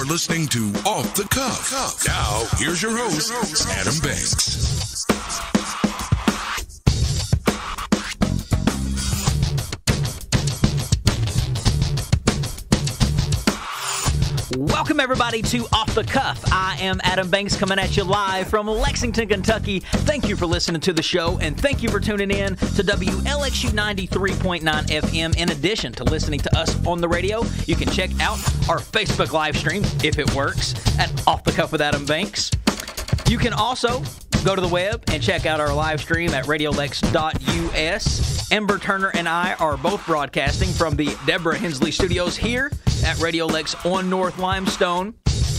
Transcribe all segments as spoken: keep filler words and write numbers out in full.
You're listening to Off the Cuff. Now, here's your host, Adam Banks. Welcome, everybody, to Off the Cuff. I am Adam Banks, coming at you live from Lexington, Kentucky. Thank you for listening to the show, and thank you for tuning in to W L X U ninety-three point nine F M. In addition to listening to us on the radio, you can check out our Facebook live stream, if it works, at Off the Cuff with Adam Banks. You can also go to the web and check out our live stream at radio lex dot U S. Ember Turner and I are both broadcasting from the Deborah Hensley Studios here at Radio Lex on North Limestone.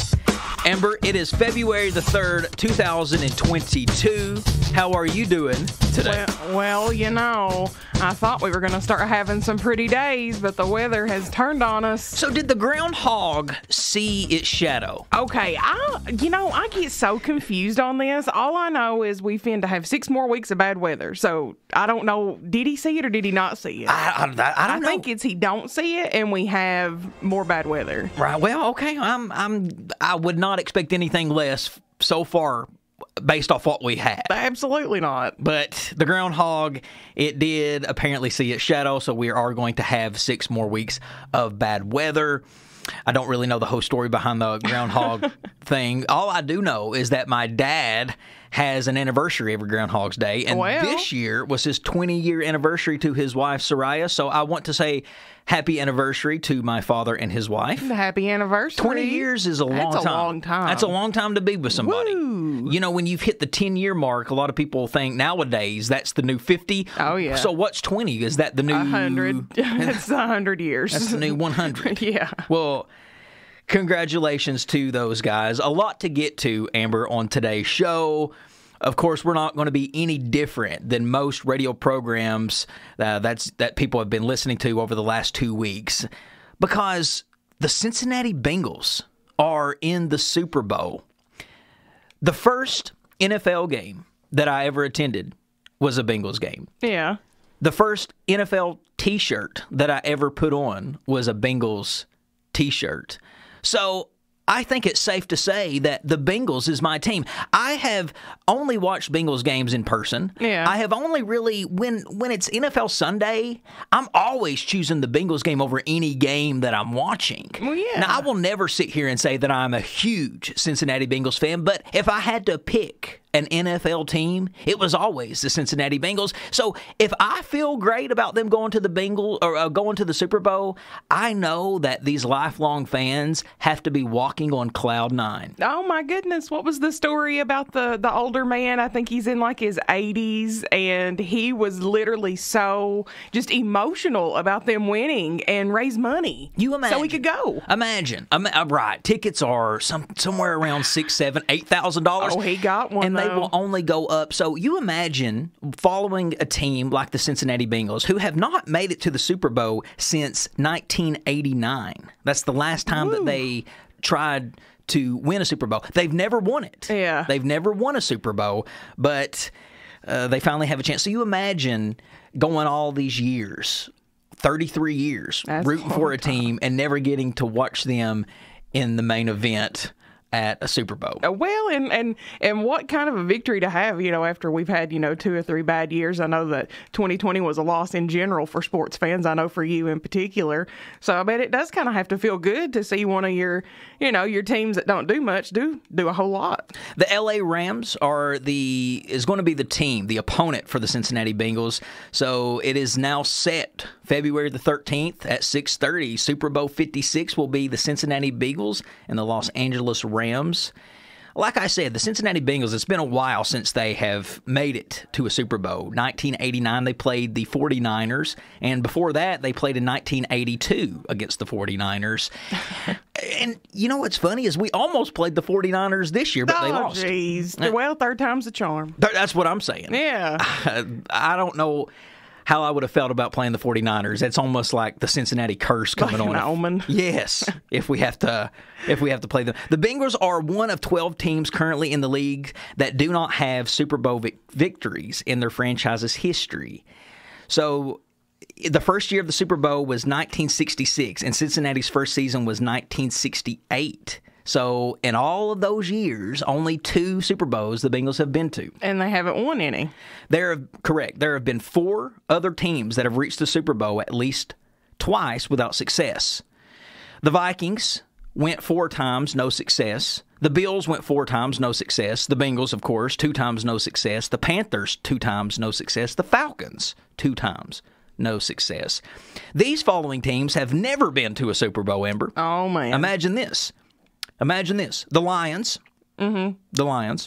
Ember, it is February the third, two thousand twenty-two. How are you doing today? Well, well, you know, I thought we were going to start having some pretty days, but the weather has turned on us. So did the groundhog see its shadow? Okay, I, you know, I get so confused on this. All I know is we finna have six more weeks of bad weather. So I don't know, did he see it or did he not see it? I, I, I don't I know. think it's he don't see it and we have more bad weather. Right. Well, okay. I'm. I'm. I would not expect anything less so far, based off what we had. Absolutely not. But the groundhog, it did apparently see its shadow, so we are going to have six more weeks of bad weather. I don't really know the whole story behind the groundhog thing. All I do know is that my dad has an anniversary every Groundhog's Day, and well, this year was his twenty-year anniversary to his wife, Soraya, so I want to say happy anniversary to my father and his wife. Happy anniversary. twenty years is a long That's time. That's a long time. That's a long time to be with somebody. Woo. You know, when you've hit the ten-year mark, a lot of people think nowadays that's the new fifty. Oh, yeah. So what's twenty? Is that the new... one hundred. It's one hundred years. That's the new one hundred. Yeah. Well, congratulations to those guys. A lot to get to, Amber, on today's show. Of course, we're not going to be any different than most radio programs uh, that's that people have been listening to over the last two weeks because the Cincinnati Bengals are in the Super Bowl. The first N F L game that I ever attended was a Bengals game. Yeah. The first N F L T-shirt that I ever put on was a Bengals T-shirt. So I think it's safe to say that the Bengals is my team. I have only watched Bengals games in person. Yeah. I have only really, when when it's N F L Sunday, I'm always choosing the Bengals game over any game that I'm watching. Well, yeah. Now, I will never sit here and say that I'm a huge Cincinnati Bengals fan, but if I had to pick an N F L team, it was always the Cincinnati Bengals. So if I feel great about them going to the Bengals or uh, going to the Super Bowl, I know that these lifelong fans have to be walking on cloud nine. Oh my goodness! What was the story about the the older man? I think he's in like his eighties, and he was literally so just emotional about them winning and raise money. You imagine so he could go. Imagine, I'm right. Tickets are some somewhere around six, seven, eight thousand dollars. Oh, he got one. And though. they will only go up. So you imagine following a team like the Cincinnati Bengals, who have not made it to the Super Bowl since nineteen eighty-nine. That's the last time Woo. that they tried to win a Super Bowl. They've never won it. Yeah. They've never won a Super Bowl, but uh, they finally have a chance. So you imagine going all these years, thirty-three years, That's rooting a for long a team and never getting to watch them in the main event at a Super Bowl. Well, and, and and what kind of a victory to have, you know, after we've had, you know, two or three bad years. I know that twenty twenty was a loss in general for sports fans. I know for you in particular. So I bet it does kind of have to feel good to see one of your, you know, your teams that don't do much do do a whole lot. The L A Rams are the is going to be the team, the opponent for the Cincinnati Bengals. So it is now set February the thirteenth at six thirty. Super Bowl fifty-six will be the Cincinnati Bengals and the Los Angeles Rams. Rams. Like I said, the Cincinnati Bengals, it's been a while since they have made it to a Super Bowl. nineteen eighty-nine, they played the forty-niners, and before that, they played in nineteen eighty-two against the forty-niners. And you know what's funny is we almost played the forty-niners this year, but oh, they lost. Jeez. Well, third time's a charm. That's what I'm saying. Yeah. I, I don't know how I would have felt about playing the forty-niners. It's almost like the Cincinnati curse coming like on. An omen. Yes, if we have to if we have to play them. The Bengals are one of twelve teams currently in the league that do not have Super Bowl vic- victories in their franchise's history. So the first year of the Super Bowl was nineteen sixty-six, and Cincinnati's first season was nineteen sixty-eight. So in all of those years, only two Super Bowls the Bengals have been to. And they haven't won any. There have, correct. There have been four other teams that have reached the Super Bowl at least twice without success. The Vikings went four times, no success. The Bills went four times, no success. The Bengals, of course, two times, no success. The Panthers, two times, no success. The Falcons, two times, no success. These following teams have never been to a Super Bowl, Amber. Oh, man. Imagine this. Imagine this. The Lions. Mm-hmm. The Lions.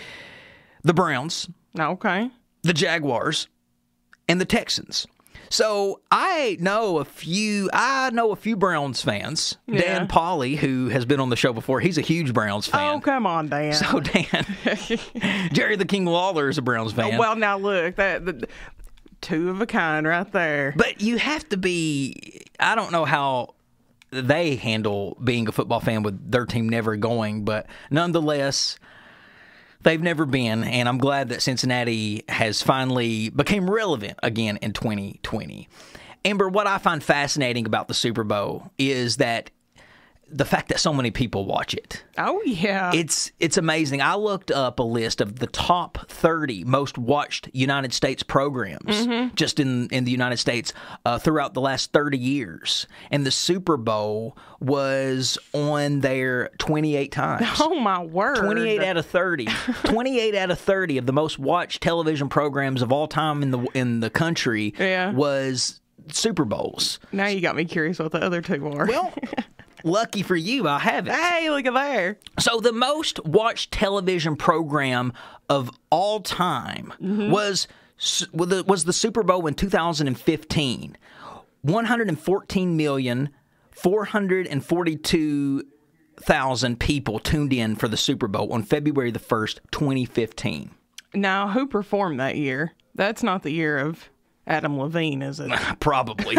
The Browns. Okay. The Jaguars. And the Texans. So I know a few. I know a few Browns fans. Yeah. Dan Pauly, who has been on the show before, he's a huge Browns fan. Oh, come on, Dan. So Dan, Jerry the King Lawler is a Browns fan. Well, now look, that the, two of a kind right there. But you have to be. I don't know how they handle being a football fan with their team never going, but nonetheless, they've never been, and I'm glad that Cincinnati has finally became relevant again in twenty twenty. Amber, what I find fascinating about the Super Bowl is that the fact that so many people watch it. Oh, yeah. It's it's amazing. I looked up a list of the top thirty most watched United States programs mm-hmm. just in, in the United States uh, throughout the last thirty years. And the Super Bowl was on there twenty-eight times. Oh, my word. twenty-eight out of thirty. twenty-eight out of thirty of the most watched television programs of all time in the in the country yeah. was Super Bowls. Now you got me curious what the other two are. Well, lucky for you, I have it. Hey, look at there. So the most watched television program of all time mm-hmm. was was the Super Bowl in two thousand fifteen. one hundred fourteen million, four hundred forty-two thousand people tuned in for the Super Bowl on February the first, twenty fifteen. Now, who performed that year? That's not the year of Adam Levine, is it? Probably.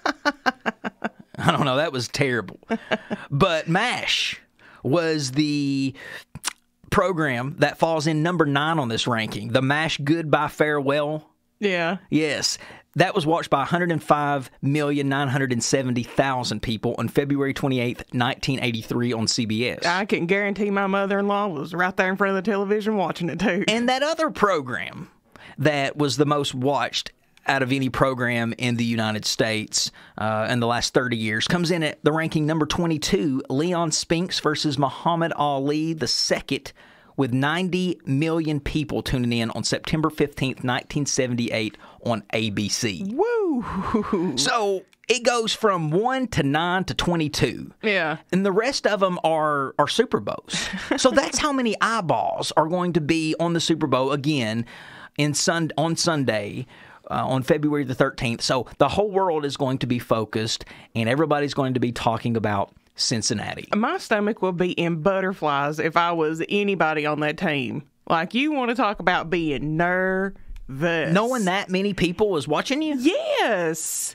I don't know. That was terrible. But MASH was the program that falls in number nine on this ranking. The MASH Goodbye Farewell. Yeah. Yes. That was watched by one hundred five million, nine hundred seventy thousand people on February twenty-eighth, nineteen eighty-three on C B S. I can guarantee my mother-in-law was right there in front of the television watching it, too. And that other program that was the most watched out of any program in the United States uh, in the last thirty years comes in at the ranking number twenty-two, Leon Spinks versus Muhammad Ali the second, with ninety million people tuning in on September fifteenth, nineteen seventy-eight on A B C. Woo! So it goes from one to nine to twenty-two. Yeah. And the rest of them are, are Super Bowls. So that's how many eyeballs are going to be on the Super Bowl again in sun, on Sunday. Uh, on February the thirteenth. So the whole world is going to be focused, and everybody's going to be talking about Cincinnati. My stomach will be in butterflies if I was anybody on that team. Like, you want to talk about being nervous. Knowing that many people was watching you? Yes.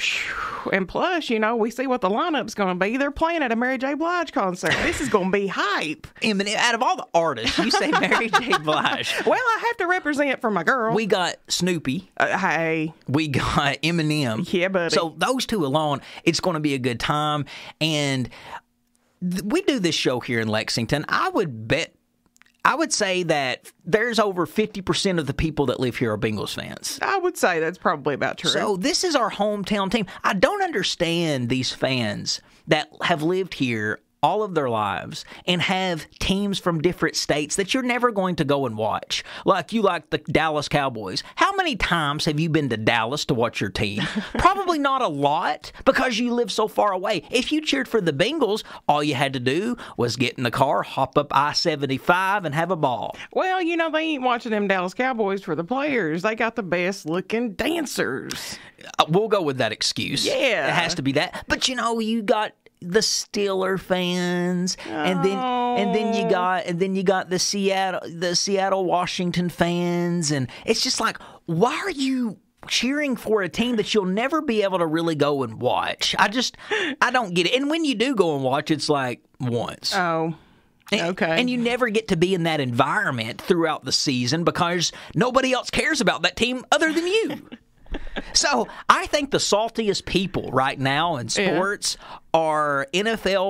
And plus, you know, we see what the lineup's going to be. They're playing at a Mary J. Blige concert. This is going to be hype. And out of all the artists, you say Mary J. Blige. Well, I have to represent for my girl. We got Snoopy. Uh, hey. We got Eminem. Yeah, buddy. So those two alone, it's going to be a good time. And th- we do this show here in Lexington. I would bet I would say that there's over fifty percent of the people that live here are Bengals fans. I would say that's probably about true. So this is our hometown team. I don't understand these fans that have lived here all of their lives and have teams from different states that you're never going to go and watch. Like you like the Dallas Cowboys. How many times have you been to Dallas to watch your team? Probably not a lot because you live so far away. If you cheered for the Bengals, all you had to do was get in the car, hop up I seventy-five, and have a ball. Well, you know, they ain't watching them Dallas Cowboys for the players. They got the best looking dancers. Uh, we'll go with that excuse. Yeah. It has to be that. But, you know, you got the Steeler fans, and then oh. and then you got and then you got the Seattle the Seattle Washington fans, and it's just like, why are you cheering for a team that you'll never be able to really go and watch? I just I don't get it. And when you do go and watch, it's like once. Oh. Okay. And, and you never get to be in that environment throughout the season because nobody else cares about that team other than you. So I think the saltiest people right now in sports yeah. are N F L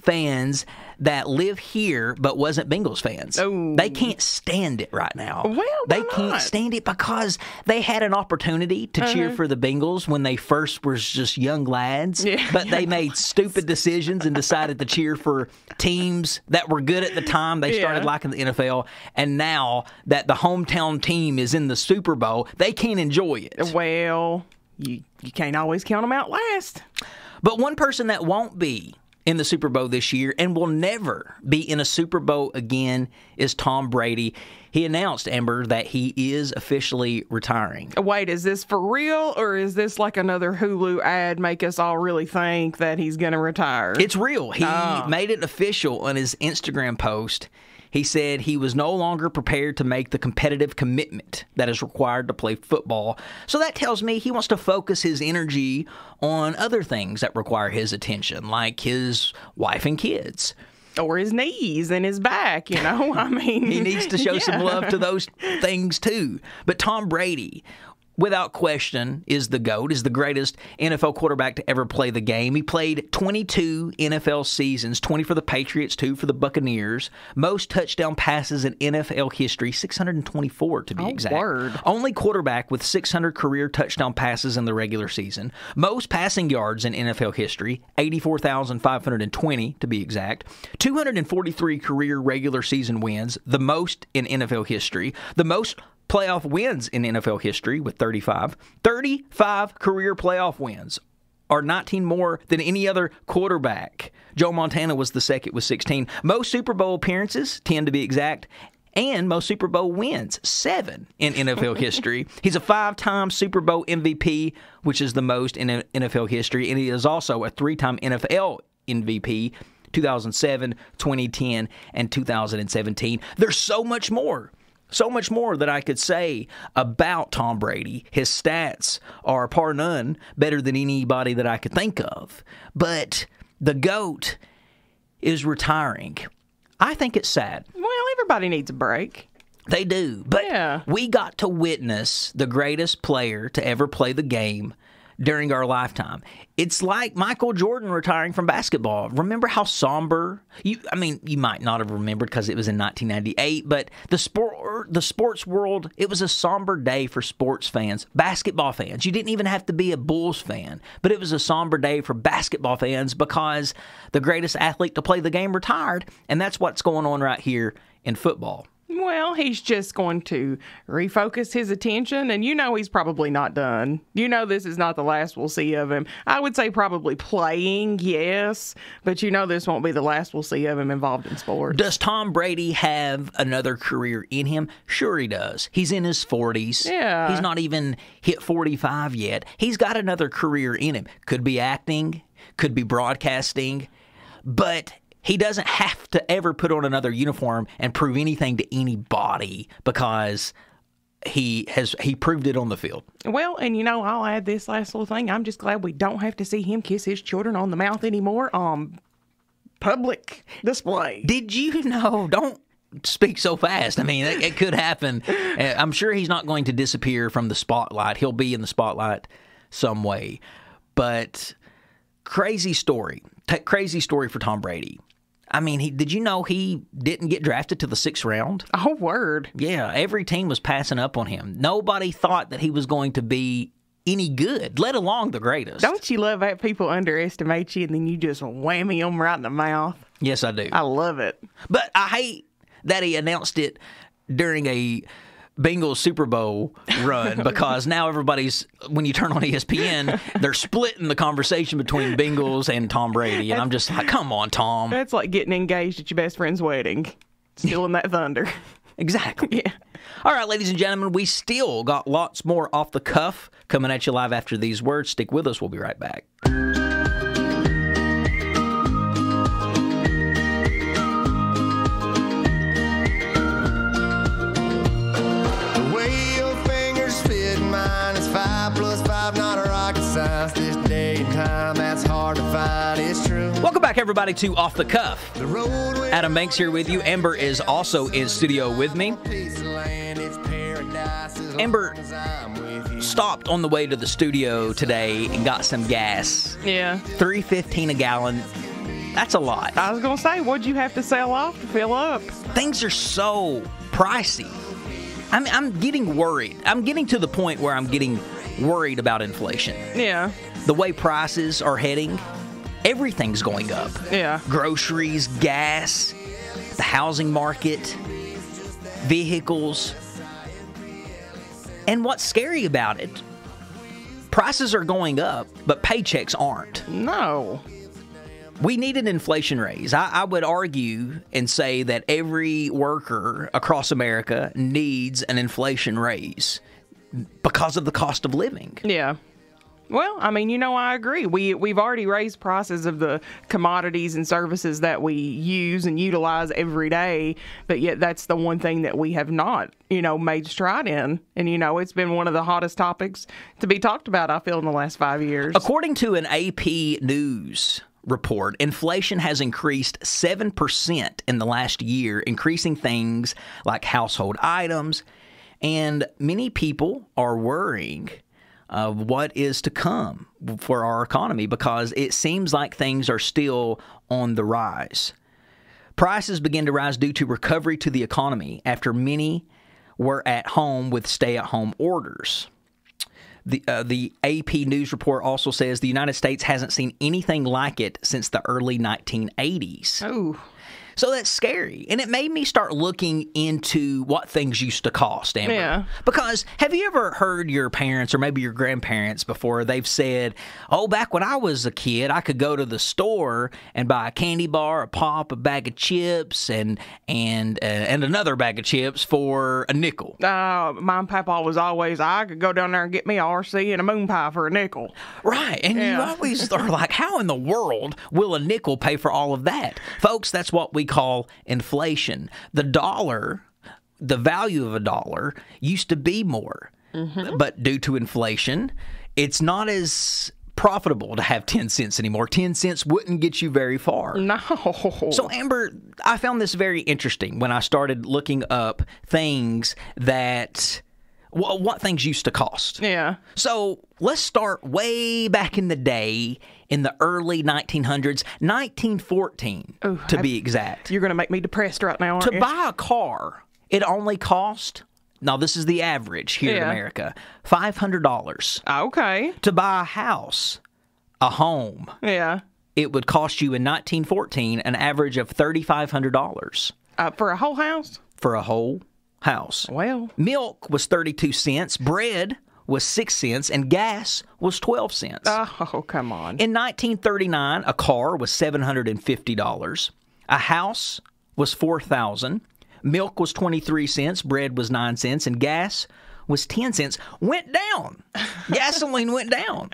fans that live here but wasn't Bengals fans. Oh. They can't stand it right now. Well, they why can't not? stand it because they had an opportunity to Uh-huh. cheer for the Bengals when they first were just young lads, Yeah. but they made stupid decisions and decided to cheer for teams that were good at the time. They started Yeah. liking the N F L, and now that the hometown team is in the Super Bowl, they can't enjoy it. Well, you, you can't always count them out last. But one person that won't be in the Super Bowl this year and will never be in a Super Bowl again is Tom Brady. He announced, Amber, that he is officially retiring. Wait, is this for real, or is this like another Hulu ad make us all really think that he's going to retire? It's real. He Ah. made it official on his Instagram post. He said he was no longer prepared to make the competitive commitment that is required to play football. So that tells me he wants to focus his energy on other things that require his attention, like his wife and kids. Or his knees and his back, you know? I mean, He needs to show some yeah. love to those things too. But Tom Brady, without question, is the GOAT, is the greatest N F L quarterback to ever play the game. He played twenty-two N F L seasons, twenty for the Patriots, two for the Buccaneers. Most touchdown passes in N F L history, six hundred twenty-four to be Oh, exact. word. Only quarterback with six hundred career touchdown passes in the regular season. Most passing yards in N F L history, eighty-four thousand five hundred twenty to be exact. two hundred forty-three career regular season wins, the most in N F L history. The most playoff wins in N F L history with thirty-five. thirty-five career playoff wins are nineteen more than any other quarterback. Joe Montana was the second with sixteen. Most Super Bowl appearances, ten to be exact, and most Super Bowl wins, seven in N F L history. He's a five-time Super Bowl M V P, which is the most in N F L history, and he is also a three-time N F L M V P, two thousand seven, twenty ten, and two thousand seventeen. There's so much more. So much more that I could say about Tom Brady. His stats are par none better than anybody that I could think of. But the GOAT is retiring. I think it's sad. Well, everybody needs a break. They do. But Yeah. we got to witness the greatest player to ever play the game during our lifetime. It's like Michael Jordan retiring from basketball. Remember how somber? You, I mean, you might not have remembered because it was in nineteen ninety-eight, but the sport, the sports world, it was a somber day for sports fans, basketball fans. You didn't even have to be a Bulls fan, but it was a somber day for basketball fans because the greatest athlete to play the game retired, and that's what's going on right here in football. Well, he's just going to refocus his attention, and you know he's probably not done. You know this is not the last we'll see of him. I would say probably playing, yes, but you know this won't be the last we'll see of him involved in sports. Does Tom Brady have another career in him? Sure he does. He's in his forties. Yeah. He's not even hit forty-five yet. He's got another career in him. Could be acting, could be broadcasting, but he doesn't have to ever put on another uniform and prove anything to anybody because he has he proved it on the field. Well, and you know, I'll add this last little thing. I'm just glad we don't have to see him kiss his children on the mouth anymore on public display. Did you know? Don't speak so fast. I mean, it, it could happen. Uh, I'm sure he's not going to disappear from the spotlight. He'll be in the spotlight some way. But crazy story. T- crazy story for Tom Brady. I mean, he, did you know he didn't get drafted to the sixth round? Oh, word. Yeah, every team was passing up on him. Nobody thought that he was going to be any good, let alone the greatest. Don't you love that people underestimate you and then you just whammy them right in the mouth? Yes, I do. I love it. But I hate that he announced it during a Bengals Super Bowl run because now everybody's, when you turn on E S P N, they're splitting the conversation between Bengals and Tom Brady. And I'm just like, come on, Tom. That's like getting engaged at your best friend's wedding. Stealing that thunder. Exactly. Yeah. All right, ladies and gentlemen, we still got lots more off the cuff coming at you live after these words. Stick with us. We'll be right back. Welcome back, everybody, to Off the Cuff. Adam Banks here with you. Amber is also in studio with me. Amber stopped on the way to the studio today and got some gas. Yeah. three fifteen a gallon. That's a lot. I was going to say, what'd you have to sell off to fill up? Things are so pricey. I'm, I'm getting worried. I'm getting to the point where I'm getting worried about inflation. Yeah. The way prices are heading, everything's going up. Yeah. Groceries, gas, the housing market, vehicles. And what's scary about it, prices are going up, but paychecks aren't. No. We need an inflation raise. I, I would argue and say that every worker across America needs an inflation raise because of the cost of living. Yeah. Well, I mean, you know, I agree. We, we've already raised prices of the commodities and services that we use and utilize every day, but yet that's the one thing that we have not, you know, made stride in. And, you know, it's been one of the hottest topics to be talked about, I feel, in the last five years. According to an A P News report, inflation has increased seven percent in the last year, increasing things like household items, and many people are worrying of what is to come for our economy because it seems like things are still on the rise. Prices begin to rise due to recovery to the economy after many were at home with stay-at-home orders. The, uh, the A P News report also says the United States hasn't seen anything like it since the early nineteen eighties. Oh. So that's scary. And it made me start looking into what things used to cost, Amber. Yeah. Because have you ever heard your parents or maybe your grandparents before, they've said, oh, back when I was a kid, I could go to the store and buy a candy bar, a pop, a bag of chips, and and uh, and another bag of chips for a nickel. Uh, my papa was always, I could go down there and get me a R C and a moon pie for a nickel. Right. And Yeah. you always are like, how in the world will a nickel pay for all of that? Folks, that's what we call inflation. The dollar, the value of a dollar used to be more. Mm-hmm. But due to inflation, it's not as profitable to have ten cents anymore. ten cents wouldn't get you very far. No. So, Amber, I found this very interesting when I started looking up things that, well, what things used to cost. Yeah. So let's start way back in the day in the early nineteen hundreds, nineteen fourteen Ooh, to I, be exact. You're going to make me depressed right now, aren't To you? buy a car, it only cost, now this is the average here in Yeah. America, five hundred dollars. Okay. To buy a house, a home, Yeah. it would cost you in nineteen fourteen an average of three thousand five hundred dollars Uh, for a whole house? for a whole house. Well. Milk was thirty-two cents, bread was six cents, and gas was twelve cents. Oh, come on. In nineteen thirty-nine, a car was seven hundred fifty dollars. A house was four thousand dollars. Milk was twenty-three cents, bread was nine cents, and gas was ten cents. Went down. Gasoline went down.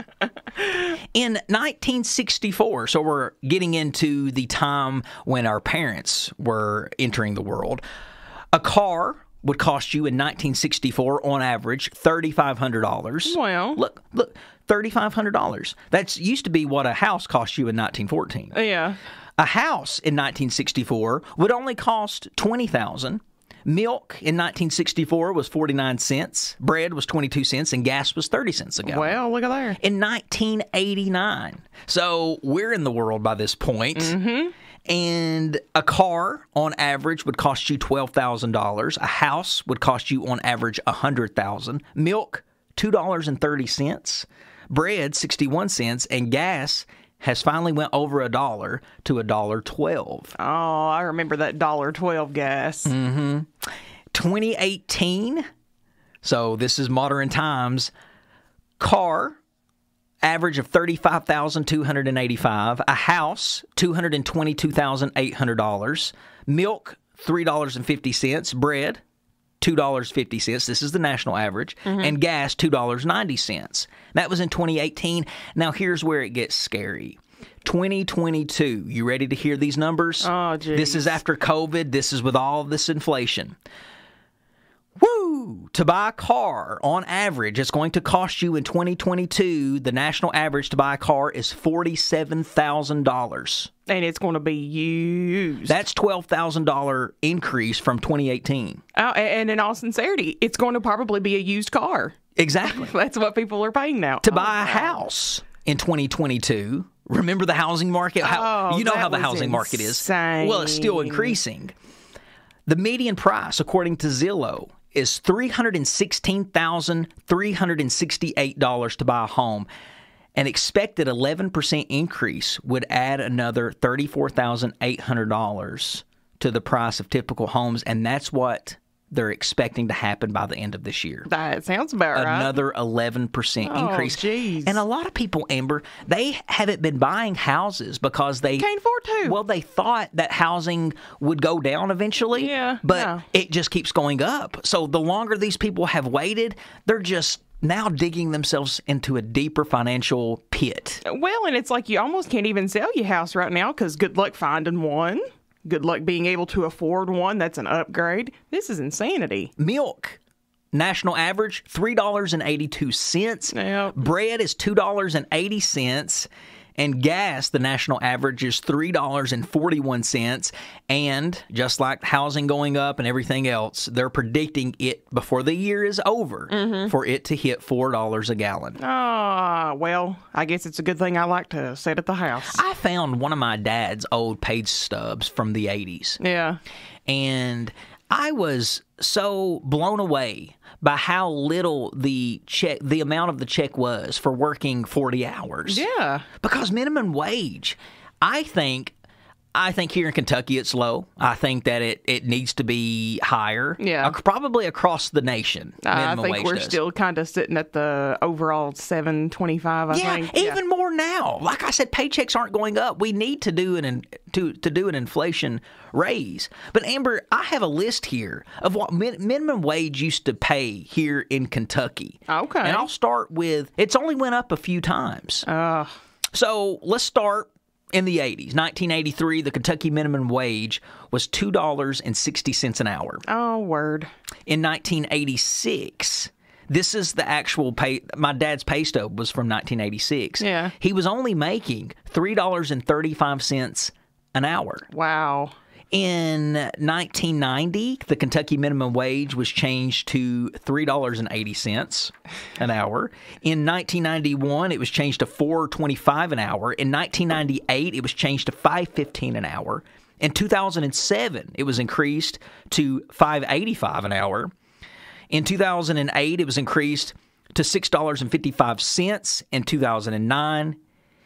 In nineteen sixty-four, so we're getting into the time when our parents were entering the world, a car would cost you in nineteen sixty-four, on average, three thousand five hundred dollars. Well. Look, look, three thousand five hundred dollars. That's used to be what a house cost you in nineteen fourteen. Yeah. A house in nineteen sixty-four would only cost twenty thousand dollars. Milk in nineteen sixty-four was forty-nine cents. Bread was twenty-two cents, and gas was thirty cents a gallon. Well, look at there. In nineteen eighty-nine. So we're in the world by this point. Mm-hmm. And a car, on average, would cost you twelve thousand dollars. A house would cost you, on average, one hundred thousand dollars. Milk, two dollars and thirty cents. Bread, sixty-one cents. And gas has finally went over a dollar to a dollar twelve. Oh, I remember that dollar twelve gas. Mm-hmm. twenty eighteen, so this is modern times, car, average of thirty-five thousand two hundred eighty-five dollars. A house, two hundred twenty-two thousand eight hundred dollars. Milk, three dollars and fifty cents. Bread, two dollars and fifty cents. This is the national average. Mm-hmm. And gas, two dollars and ninety cents. That was in twenty eighteen. Now, here's where it gets scary. twenty twenty-two. You ready to hear these numbers? Oh, geez. This is after COVID. This is with all this inflation. Woo! To buy a car, on average, it's going to cost you in twenty twenty-two, the national average to buy a car is forty-seven thousand dollars. And it's going to be used. That's twelve thousand dollars increase from twenty eighteen. Oh, and in all sincerity, it's going to probably be a used car. Exactly. That's what people are paying now. To Oh, buy a wow. house in twenty twenty-two, Remember the housing market? How, Oh, you know that how the was housing market is. insane. Well, it's still increasing. The median price, according to Zillow, is three hundred sixteen thousand three hundred sixty-eight dollars to buy a home. An expected eleven percent increase would add another thirty-four thousand eight hundred dollars to the price of typical homes, and that's what they're expecting to happen by the end of this year. That sounds about right. Another eleven percent Oh, increase. geez. And a lot of people, Amber, they haven't been buying houses because they Can't afford to. Well, they thought that housing would go down eventually. Yeah, But yeah. it just keeps going up. So the longer these people have waited, they're just now digging themselves into a deeper financial pit. Well, and it's like you almost can't even sell your house right now because good luck finding one. Good luck being able to afford one. That's an upgrade. This is insanity. Milk, national average, three dollars and eighty-two cents. Yep. Bread is two dollars and eighty cents. And gas, the national average is three dollars and forty-one cents. And just like housing going up and everything else, they're predicting it before the year is over Mm-hmm. for it to hit four dollars a gallon. Ah, well, I guess it's a good thing I like to sit at the house. I found one of my dad's old page stubs from the eighties. Yeah. And I was so blown away by how little the check, the amount of the check was for working forty hours. Yeah. Because minimum wage, I think, I think here in Kentucky it's low. I think that it, it needs to be higher. Yeah. Ac- probably across the nation. I minimum think wage we're does. still kind of sitting at the overall seven twenty-five, I Yeah, think. even more now. Like I said, paychecks aren't going up. We need to do an in, to to do an inflation raise. But Amber, I have a list here of what min, minimum wage used to pay here in Kentucky. Okay. And I'll start with it's only went up a few times. Uh, So let's start in the eighties. nineteen eighty-three, the Kentucky minimum wage was two dollars and sixty cents an hour. oh, word. In nineteen eighty-six, this is the actual pay. My dad's pay stub was from nineteen eighty-six. Yeah. He was only making three dollars and thirty-five cents an hour. Wow. In nineteen ninety, the Kentucky minimum wage was changed to three dollars and eighty cents an hour. In nineteen ninety-one, it was changed to four dollars and twenty-five cents an hour. In nineteen ninety-eight, it was changed to five dollars and fifteen cents an hour. In two thousand seven, it was increased to five dollars and eighty-five cents an hour. In two thousand eight, it was increased to six dollars and fifty-five cents. In two thousand nine,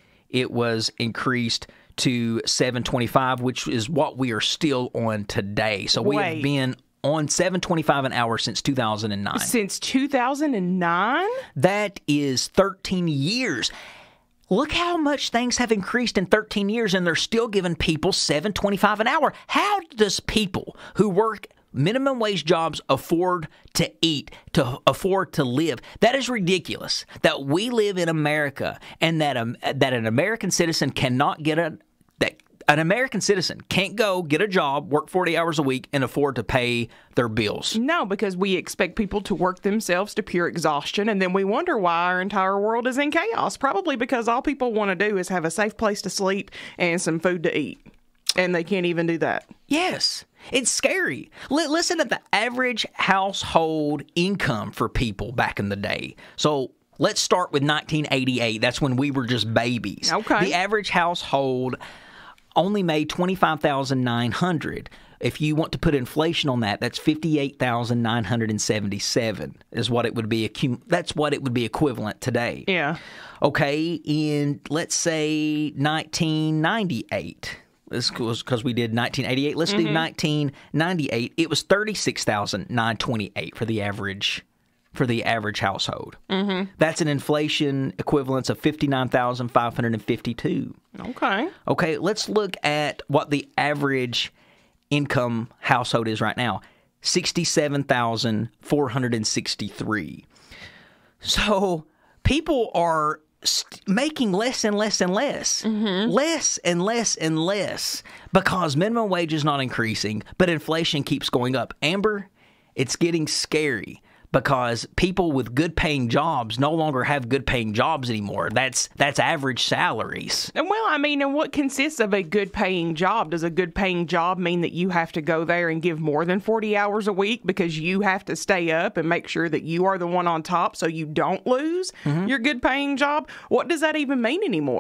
it was increased to seven dollars and twenty-five cents, which is what we are still on today. So we Wait. have been on seven dollars and twenty-five cents an hour since two thousand nine. Since two thousand nine? That is thirteen years. Look how much things have increased in thirteen years, and they're still giving people seven dollars and twenty-five cents an hour. How does people who work minimum wage jobs afford to eat, to afford to live? That is ridiculous. That we live in America, and that um, that an American citizen cannot get a that an American citizen can't go get a job, work forty hours a week, and afford to pay their bills. No, because we expect people to work themselves to pure exhaustion, and then we wonder why our entire world is in chaos. Probably because all people want to do is have a safe place to sleep and some food to eat, and they can't even do that. Yes. It's scary. L- listen to the average household income for people back in the day. So let's start with nineteen eighty-eight. That's when we were just babies. Okay. The average household only made twenty-five thousand nine hundred dollars. If you want to put inflation on that, that's fifty-eight thousand nine hundred seventy-seven dollars is what it would be. Accum- that's what it would be equivalent today. Yeah. Okay, in let's say nineteen ninety-eight. This was because we did nineteen eighty-eight. Let's Mm-hmm. do nineteen ninety-eight. It was thirty-six thousand nine hundred twenty-eight for the average for the average household. Mm-hmm. That's an inflation equivalence of fifty-nine thousand five hundred fifty-two. Okay. Okay, let's look at what the average income household is right now. sixty-seven thousand four hundred sixty-three. So people are st- making less and less and less. Mm-hmm. Less and less and less because minimum wage is not increasing, but inflation keeps going up. Amber, it's getting scary because people with good-paying jobs no longer have good-paying jobs anymore. That's that's average salaries. And well, I mean, and what consists of a good paying job? Does a good paying job mean that you have to go there and give more than forty hours a week because you have to stay up and make sure that you are the one on top so you don't lose Mm-hmm. your good paying job? What does that even mean anymore?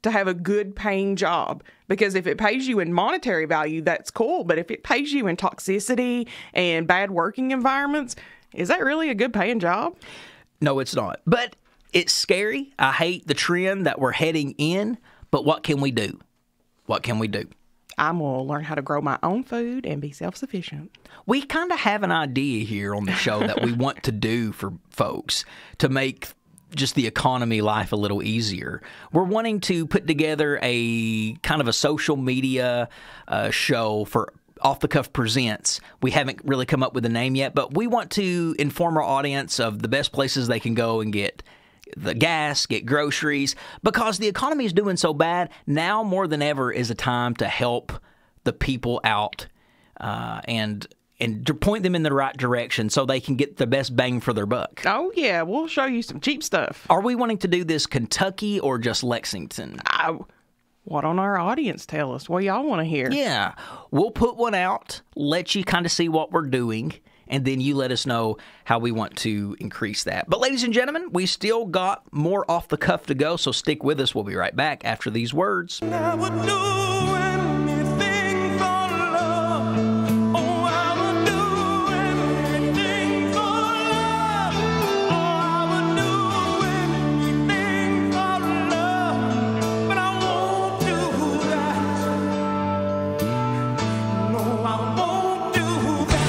to have a good paying job, because if it pays you in monetary value, that's cool. But if it pays you in toxicity and bad working environments, is that really a good paying job? No, it's not. But it's scary. I hate the trend that we're heading in. But what can we do? What can we do? I'm going to learn how to grow my own food and be self-sufficient. We kind of have an idea here on the show that we want to do for folks to make just the economy life a little easier. We're wanting to put together a kind of a social media uh, show for Off the Cuff Presents. We haven't really come up with a name yet, but we want to inform our audience of the best places they can go and get the gas, get groceries, because the economy is doing so bad. Now more than ever is a time to help the people out uh, and and to point them in the right direction so they can get the best bang for their buck. Oh, yeah. We'll show you some cheap stuff. Are we wanting to do this Kentucky or just Lexington? I, what on our audience tell us? What y'all want to hear? Yeah. We'll put one out, let you kind of see what we're doing, and then you let us know how we want to increase that. But ladies and gentlemen, we still got more Off the Cuff to go, so stick with us. We'll be right back after these words. I would do anything for love. Oh, I would do anything for love. Oh, I would do anything for love. But I won't do that. No, I won't do that.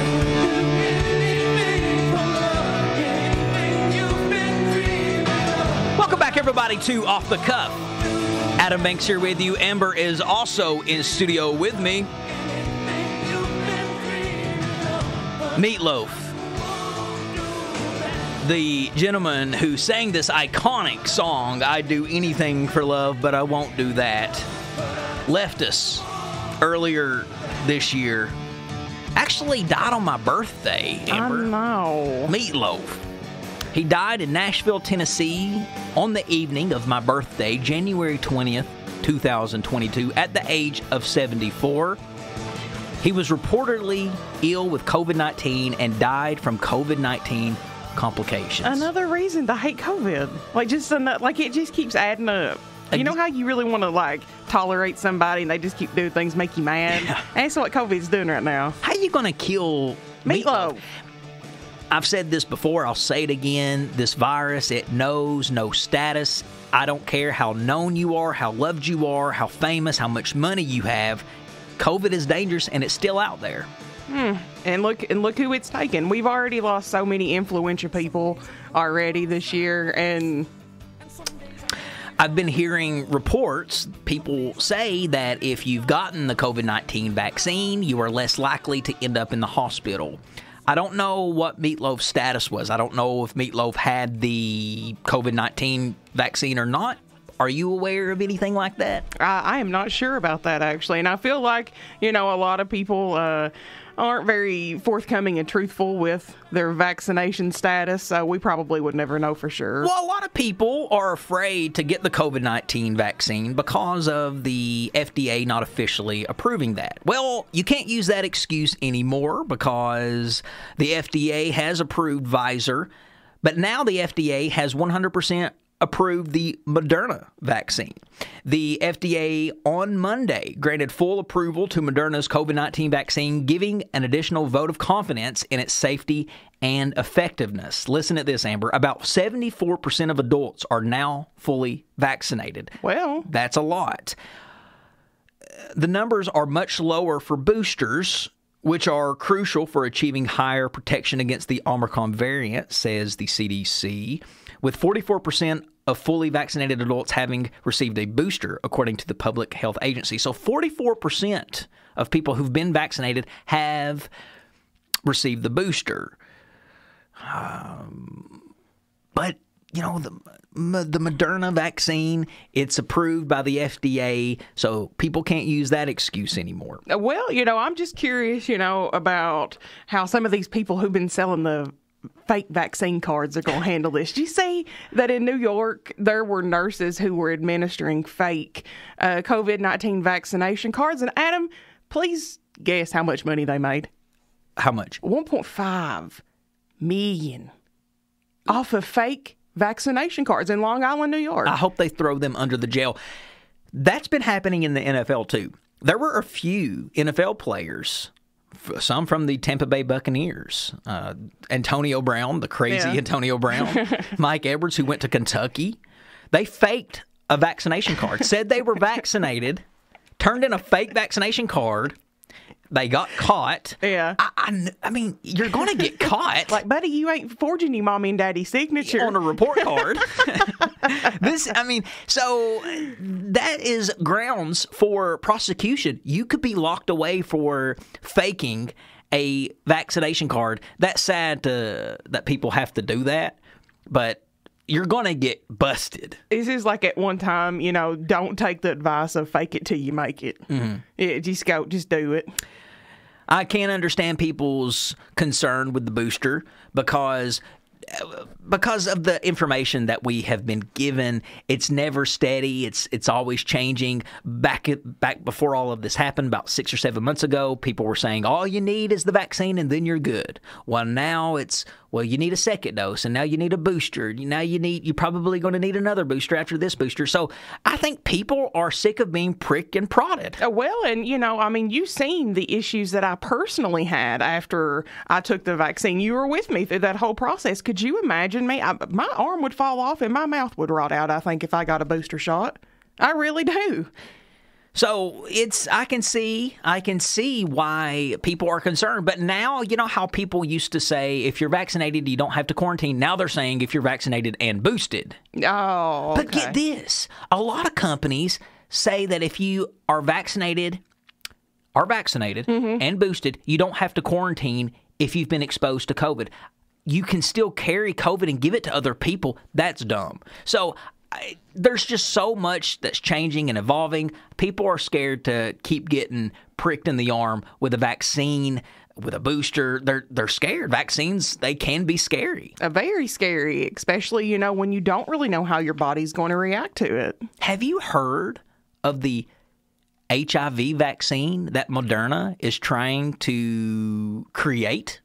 Welcome back, everybody, to Off the Cuff. Adam Banks here with you. Amber is also in studio with me. Meatloaf, the gentleman who sang this iconic song, I Do Anything for Love, But I Won't Do That, left us earlier this year. Actually died on my birthday, Amber. I know. Meatloaf. He died in Nashville, Tennessee on the evening of my birthday, January twentieth, two thousand twenty-two, at the age of seventy-four. He was reportedly ill with COVID nineteen and died from COVID nineteen complications. Another reason to hate COVID. Like, just another, like it just keeps adding up. You know how you really want to, like, tolerate somebody and they just keep doing things make you mad? Yeah. That's what COVID's doing right now. How you going to kill Meatloaf? Meatloaf? I've said this before, I'll say it again. This virus, it knows no status. I don't care how known you are, how loved you are, how famous, how much money you have. COVID is dangerous, and it's still out there. Hmm. And look, and look who it's taken. We've already lost so many influential people already this year, and I've been hearing reports, people say that if you've gotten the COVID nineteen vaccine, you are less likely to end up in the hospital. I don't know what Meatloaf's status was. I don't know if Meatloaf had the COVID nineteen vaccine or not. Are you aware of anything like that? I, I am not sure about that, actually. And I feel like, you know, a lot of people uh, aren't very forthcoming and truthful with their vaccination status, so we probably would never know for sure. Well, a lot of people are afraid to get the COVID nineteen vaccine because of the F D A not officially approving that. Well, you can't use that excuse anymore because the F D A has approved Pfizer, but now the F D A has one hundred percent approved the Moderna vaccine. The F D A on Monday granted full approval to Moderna's COVID nineteen vaccine, giving an additional vote of confidence in its safety and effectiveness. Listen to this, Amber. About seventy-four percent of adults are now fully vaccinated. Well, that's a lot. The numbers are much lower for boosters, which are crucial for achieving higher protection against the Omicron variant, says the C D C, with forty-four percent of fully vaccinated adults having received a booster, according to the Public Health Agency. So forty-four percent of people who've been vaccinated have received the booster. Um, but, you know, the, the Moderna vaccine, it's approved by the F D A, so people can't use that excuse anymore. Well, you know, I'm just curious, you know, about how some of these people who've been selling the fake vaccine cards are going to handle this. Did you see that in New York, there were nurses who were administering fake uh, COVID nineteen vaccination cards? And Adam, please guess how much money they made. How much? one point five million dollars off of fake vaccination cards in Long Island, New York. I hope they throw them under the jail. That's been happening in the N F L, too. There were a few N F L players, some from the Tampa Bay Buccaneers, uh, Antonio Brown, the crazy Yeah. Antonio Brown, Mike Edwards, who went to Kentucky. They faked a vaccination card, said they were vaccinated, turned in a fake vaccination card. They got caught. Yeah. I, I, I mean, you're going to get caught. Like, buddy, you ain't forging your mommy and daddy's signature. On a report card. This, I mean, so that is grounds for prosecution. You could be locked away for faking a vaccination card. That's sad to, that people have to do that, but you're going to get busted. This is like at one time, you know, don't take the advice of fake it till you make it. Mm-hmm. Yeah, just go, just do it. I can't understand people's concern with the booster because because of the information that we have been given. It's never steady. It's it's always changing. Back back before all of this happened, about six or seven months ago, people were saying all you need is the vaccine and then you're good. Well, now it's well, you need a second dose, and now you need a booster. Now you need you're probably going to need another booster after this booster. So I think people are sick of being pricked and prodded. Uh, Well, and, you know, I mean, you've seen the issues that I personally had after I took the vaccine. You were with me through that whole process. Could you imagine me? I, my arm would fall off and my mouth would rot out, I think, if I got a booster shot. I really do. So it's I can see I can see why people are concerned. But now, you know how people used to say if you're vaccinated, you don't have to quarantine. Now they're saying if you're vaccinated and boosted. Oh, okay. But get this. A lot of companies say that if you are vaccinated are vaccinated Mm-hmm. and boosted, you don't have to quarantine if you've been exposed to COVID. You can still carry COVID and give it to other people. That's dumb. So I, there's just so much that's changing and evolving. People are scared to keep getting pricked in the arm with a vaccine, with a booster. They're they're scared. Vaccines, they can be scary. Uh, very scary, especially, you know, when you don't really know how your body's going to react to it. Have you heard of the H I V vaccine that Moderna is trying to create?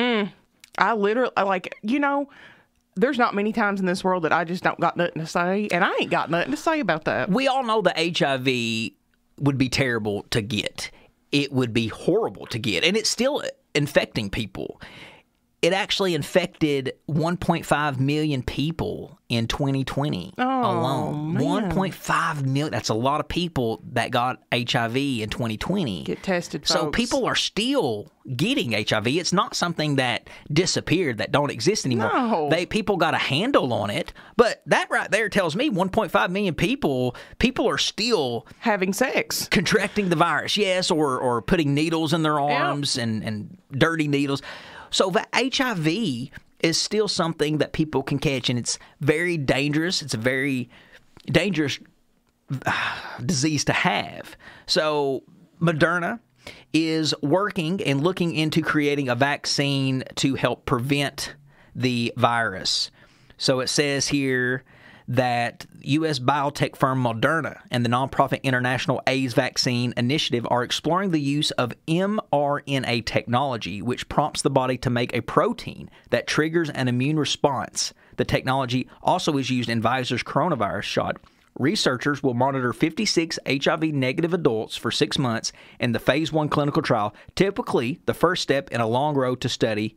I literally, like, you know, there's not many times in this world that I just don't got nothing to say, and I ain't got nothing to say about that. We all know that H I V would be terrible to get. It would be horrible to get, and it's still infecting people. It actually infected one point five million people in twenty twenty Oh, alone. man. one point five million. That's a lot of people that got H I V in twenty twenty. Get tested, So folks. people are still getting H I V. It's not something that disappeared, that don't exist anymore. No. They people got a handle on it, but that right there tells me one point five million people, people are still having sex. contracting the virus, yes, or or putting needles in their arms and, and dirty needles. So the H I V is still something that people can catch, and it's very dangerous. It's a very dangerous uh, disease to have. So Moderna is working and looking into creating a vaccine to help prevent the virus. So it says here that U S biotech firm Moderna and the nonprofit International AIDS Vaccine Initiative are exploring the use of mRNA technology, which prompts the body to make a protein that triggers an immune response. The technology also is used in Pfizer's coronavirus shot. Researchers will monitor fifty-six H I V-negative adults for six months in the phase one clinical trial, typically the first step in a long road to study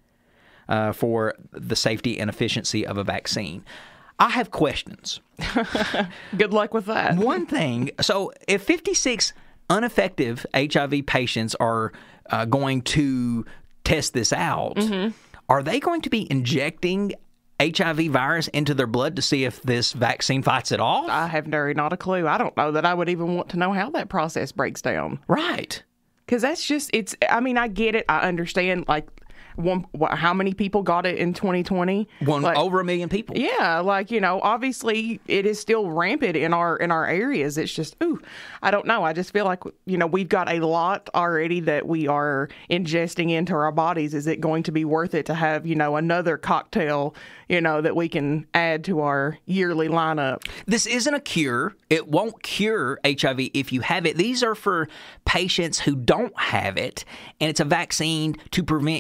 uh, for the safety and efficiency of a vaccine. I have questions. Good luck with that. One thing, so if fifty-six ineffective H I V patients are uh, going to test this out, mm-hmm. are they going to be injecting H I V virus into their blood to see if this vaccine fights it off? I have very not a clue. I don't know that I would even want to know how that process breaks down. Right. Because that's just, it's, I mean, I get it. I understand, like, one, what, how many people got it in twenty twenty? One like, over a million people. Yeah, like, you know, obviously it is still rampant in our in our areas. It's just, ooh, I don't know. I just feel like, you know, we've got a lot already that we are ingesting into our bodies. Is it going to be worth it to have, you know, another cocktail, you know, that we can add to our yearly lineup? This isn't a cure. It won't cure H I V if you have it. These are for patients who don't have it, and it's a vaccine to prevent you from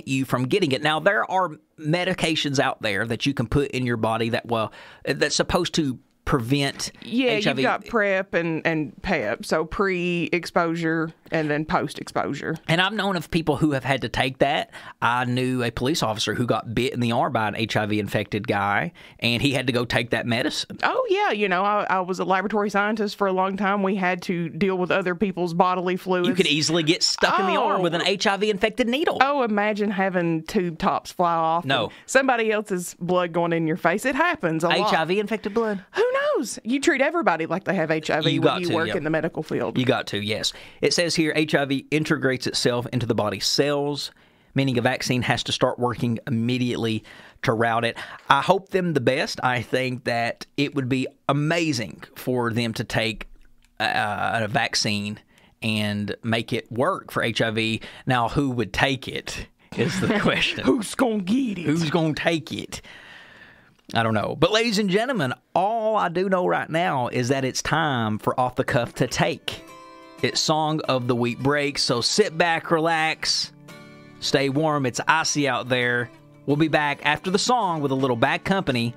getting it. Now, there are medications out there that you can put in your body that, well, that's supposed to prevent Yeah, H I V. you've got PrEP and, and PEP, so pre-exposure and then post-exposure. And I've known of people who have had to take that. I knew a police officer who got bit in the arm by an H I V-infected guy, and he had to go take that medicine. Oh, yeah. You know, I, I was a laboratory scientist for a long time. We had to deal with other people's bodily fluids. You could easily get stuck in the arm Oh. with an H I V-infected needle. Oh, imagine having tube tops fly off. No. and somebody else's blood going in your face. It happens a lot. H I V-infected blood? Who knows? You treat everybody like they have H I V You when got you to, work yep. in the medical field. You got to, yes. It says here, H I V integrates itself into the body's cells, meaning a vaccine has to start working immediately to rout it. I hope them the best. I think that it would be amazing for them to take uh, a vaccine and make it work for H I V. Now, who would take it is the question. Who's going to get it? Who's going to take it? I don't know. But ladies and gentlemen, all I do know right now is that it's time for Off the Cuff to take. It's Song of the Week break, so sit back, relax, stay warm. It's icy out there. We'll be back after the song with a little Bad Company.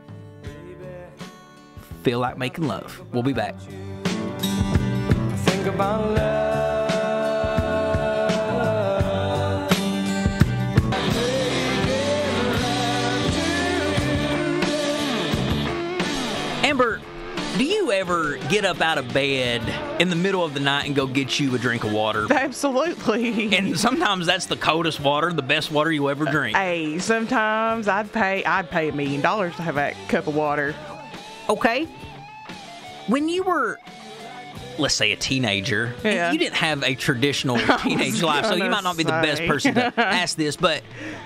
Feel Like Making Love. We'll be back. Think about love. Amber, do you ever get up out of bed in the middle of the night and go get you a drink of water? Absolutely. And sometimes that's the coldest water, the best water you ever drink. Hey, sometimes I'd pay I'd pay a million dollars to have that cup of water. Okay. When you were, let's say, a teenager, and Yeah. you didn't have a traditional teenage life, so you gonna might not be the best say. person to ask this, but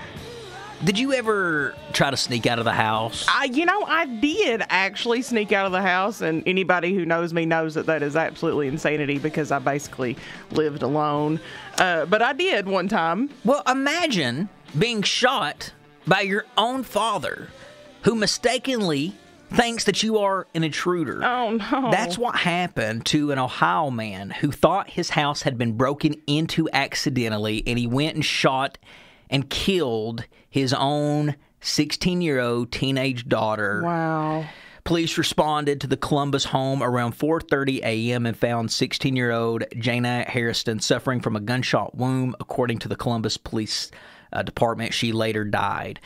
did you ever try to sneak out of the house? I, you know, I did actually sneak out of the house, and anybody who knows me knows that that is absolutely insanity because I basically lived alone. Uh, but I did one time. Well, imagine being shot by your own father, who mistakenly thinks that you are an intruder. Oh, no. That's what happened to an Ohio man who thought his house had been broken into accidentally, and he went and shot and killed his own sixteen-year-old teenage daughter. Wow. Police responded to the Columbus home around four thirty a.m. and found sixteen-year-old Jana Harrison suffering from a gunshot wound. According to the Columbus Police uh, Department, she later died.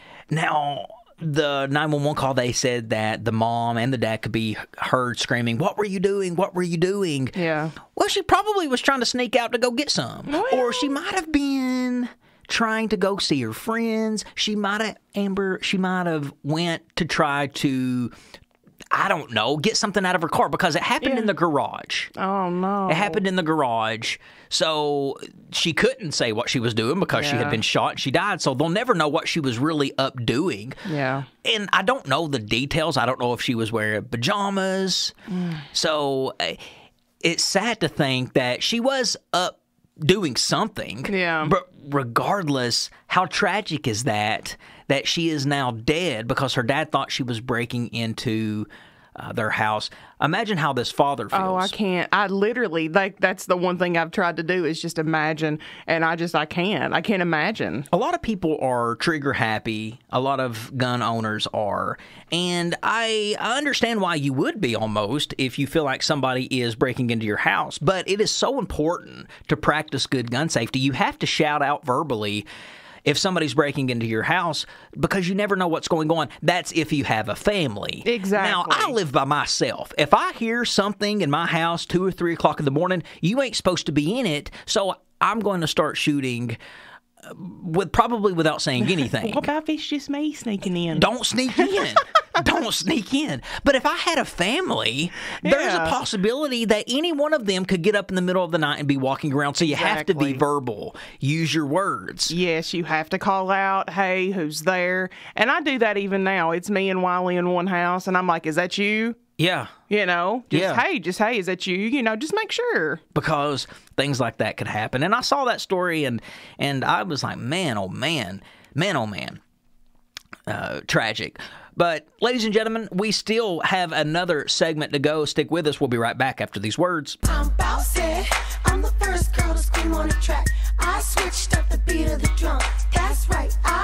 Now, the nine one one call, they said that the mom and the dad could be heard screaming, "What were you doing? What were you doing?" Yeah. Well, she probably was trying to sneak out to go get some. Well. Or she might have been trying to go see her friends. She might have, Amber, she might have went to try to, I don't know, get something out of her car because it happened Yeah. in the garage. Oh, no. It happened in the garage. So she couldn't say what she was doing because she had Yeah. been shot and she died. So they'll never know what she was really up doing. Yeah. And I don't know the details. I don't know if she was wearing pajamas. Mm. So uh, it's sad to think that she was up doing something. Yeah. But regardless, how tragic is that, that she is now dead because her dad thought she was breaking into uh, their house. Imagine how this father feels. Oh, I can't. I literally, like, that's the one thing I've tried to do is just imagine, and I just, I can't. I can't imagine. A lot of people are trigger happy. A lot of gun owners are. And I, I understand why you would be almost if you feel like somebody is breaking into your house. But it is so important to practice good gun safety. You have to shout out verbally if somebody's breaking into your house because you never know what's going on. That's if you have a family. Exactly. Now, I live by myself. If I hear something in my house two or three o'clock in the morning, you ain't supposed to be in it. So I'm going to start shooting with probably without saying anything. What about if it's just me sneaking in? Don't sneak in. Don't sneak in. But if I had a family, there's a Yeah. possibility that any one of them could get up in the middle of the night and be walking around. So you have to be Exactly. verbal. Use your words. Yes, you have to call out, hey, who's there? And I do that even now. It's me and Wiley in one house, and I'm like, is that you? Yeah. You know, just, Yeah. hey, just, hey, is that you? You know, just make sure. Because things like that could happen. And I saw that story, and and I was like, man, oh man, man, oh man, uh, tragic. But ladies and gentlemen, we still have another segment to go. Stick with us. We'll be right back after these words. I'm bossy. I'm the first girl to scream on the track. I switched up the beat of the drum. That's right. I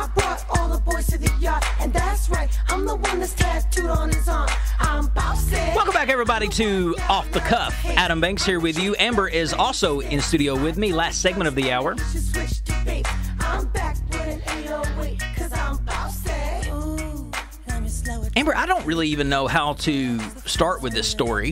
everybody, to Off the Cuff. Adam Banks here with you. Amber is also in studio with me. Last segment of the hour. Amber, I don't really even know how to start with this story.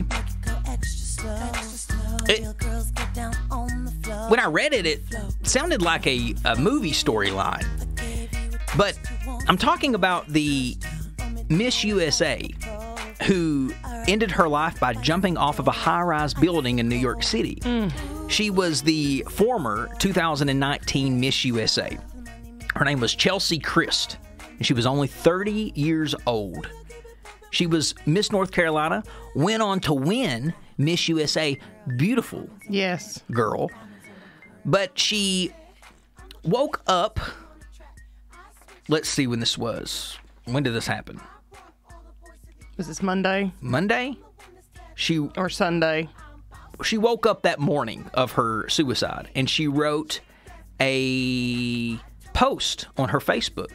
It, when I read it, it sounded like a, a movie storyline. But I'm talking about the Miss U S A who ended her life by jumping off of a high-rise building in New York City. Mm. She was the former two thousand nineteen Miss U S A. Her name was Chelsea Christ, and she was only thirty years old. She was Miss North Carolina, went on to win Miss U S A. Beautiful yes. girl. But she woke up. Let's see when this was. When did this happen? Was this Monday? Monday? She or Sunday? She woke up that morning of her suicide, and she wrote a post on her Facebook.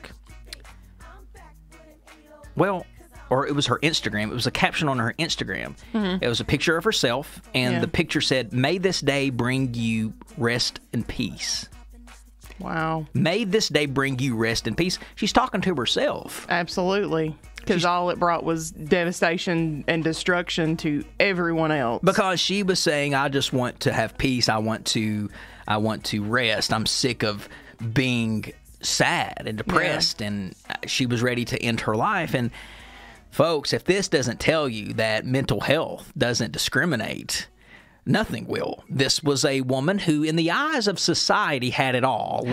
Well, or it was her Instagram. It was a caption on her Instagram. Mm-hmm. It was a picture of herself, and yeah. the picture said, "May this day bring you rest and peace." Wow. May this day bring you rest and peace. She's talking to herself. Absolutely. Because all it brought was devastation and destruction to everyone else. Because she was saying, I just want to have peace. I want to I want to rest. I'm sick of being sad and depressed. Yeah. And she was ready to end her life. And folks, if this doesn't tell you that mental health doesn't discriminate, nothing will. This was a woman who, in the eyes of society, had it all.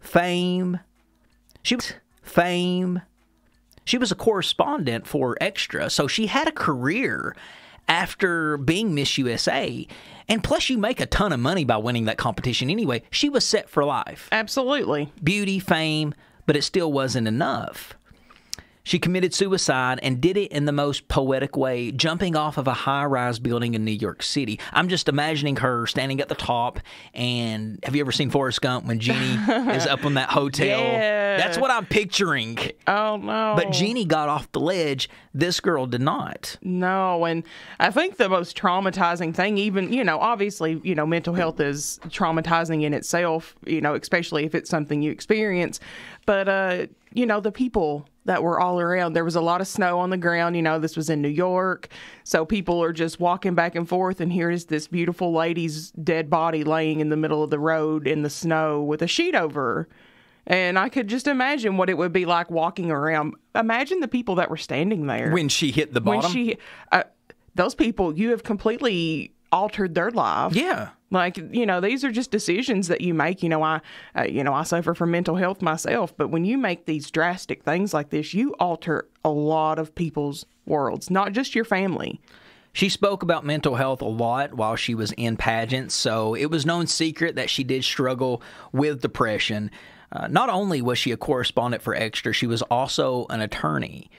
Fame. She was fame. She was a correspondent for Extra, so she had a career after being Miss U S A. And plus, you make a ton of money by winning that competition anyway. She was set for life. Absolutely. Beauty, fame, but it still wasn't enough. She committed suicide and did it in the most poetic way, jumping off of a high-rise building in New York City. I'm just imagining her standing at the top, and have you ever seen Forrest Gump when Jeannie is up on that hotel? Yeah. That's what I'm picturing. Oh, no. But Jeannie got off the ledge. This girl did not. No, and I think the most traumatizing thing, even, you know, obviously, you know, mental health is traumatizing in itself, you know, especially if it's something you experience. But, uh, you know, the people that were all around. There was a lot of snow on the ground. You know, this was in New York. So people are just walking back and forth, and here is this beautiful lady's dead body laying in the middle of the road in the snow with a sheet over her. And I could just imagine what it would be like walking around. Imagine the people that were standing there. When she hit the bottom? When she, uh, those people, you have completely altered their life. Yeah. Like, you know, these are just decisions that you make. You know, I, uh, you know, I suffer from mental health myself, but when you make these drastic things like this, you alter a lot of people's worlds, not just your family. She spoke about mental health a lot while she was in pageants, so it was no secret that she did struggle with depression. Uh, not only was she a correspondent for Extra, she was also an attorney.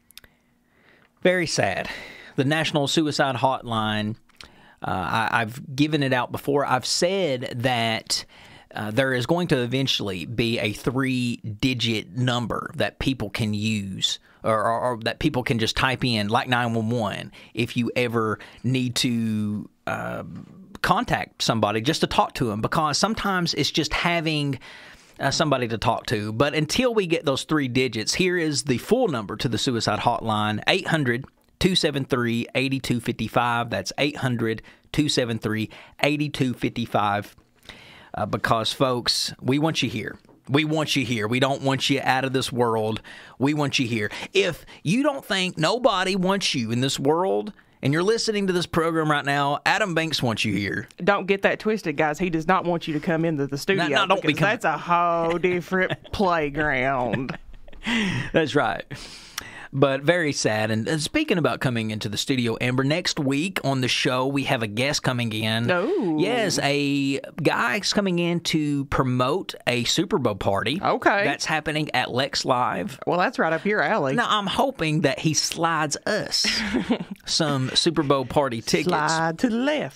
Very sad. The National Suicide Hotline, uh, I, I've given it out before. I've said that uh, there is going to eventually be a three-digit number that people can use, or, or, or that people can just type in, like nine one one, if you ever need to uh, contact somebody just to talk to them, because sometimes it's just having Uh, somebody to talk to. But until we get those three digits, here is the full number to the suicide hotline, eight hundred, two seven three, eight two five five. That's eight hundred, two seven three, eight two five five. Uh, because, folks, we want you here. We want you here. We don't want you out of this world. We want you here. If you don't think nobody wants you in this world, and you're listening to this program right now, Adam Banks wants you here. Don't get that twisted, guys. He does not want you to come into the studio. No, no, don't because become... that's a whole different playground. That's right. But very sad. And speaking about coming into the studio, Amber, next week on the show, we have a guest coming in. Oh. Yes, a guy's coming in to promote a Super Bowl party. Okay. That's happening at Lex Live. Well, that's right up your alley. Now, I'm hoping that he slides us some Super Bowl party tickets. Slide to the left.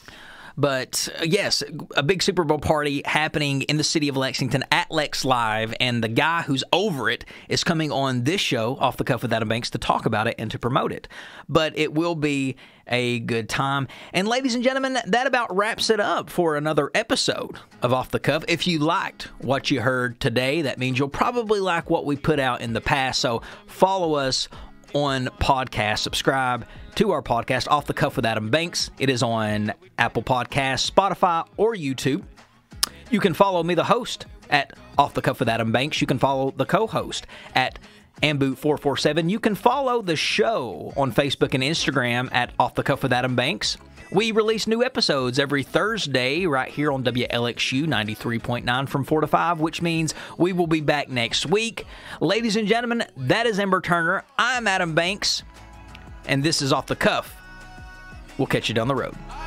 But uh, yes, a big Super Bowl party happening in the city of Lexington at Lex Live, and the guy who's over it is coming on this show, Off the Cuff with Adam Banks, to talk about it and to promote it. But it will be a good time. And ladies and gentlemen, that about wraps it up for another episode of Off the Cuff. If you liked what you heard today, that means you'll probably like what we put out in the past. So follow us on podcast. Subscribe to our podcast, Off the Cuff with Adam Banks. It is on Apple Podcasts, Spotify, or YouTube. You can follow me, the host, at Off the Cuff with Adam Banks. You can follow the co-host at Amboot four four seven. You can follow the show on Facebook and Instagram at Off the Cuff with Adam Banks. We release new episodes every Thursday right here on W L X U ninety-three point nine from four to five, which means we will be back next week. Ladies and gentlemen, that is Ember Turner. I'm Adam Banks, and this is Off the Cuff. We'll catch you down the road.